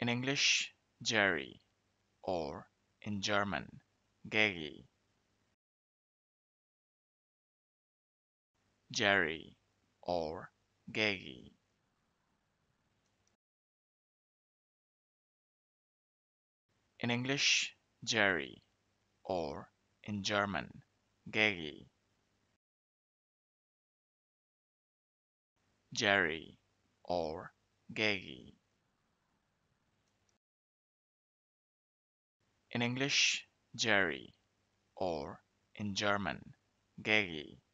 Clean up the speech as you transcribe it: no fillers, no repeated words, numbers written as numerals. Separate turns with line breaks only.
In English, Jerry, or in German, Gerry. Jerry, or Gerry. In English, Jerry, or in German, Gerry. Jerry, or Gerry. In English, Jerry, or in German, Gerry.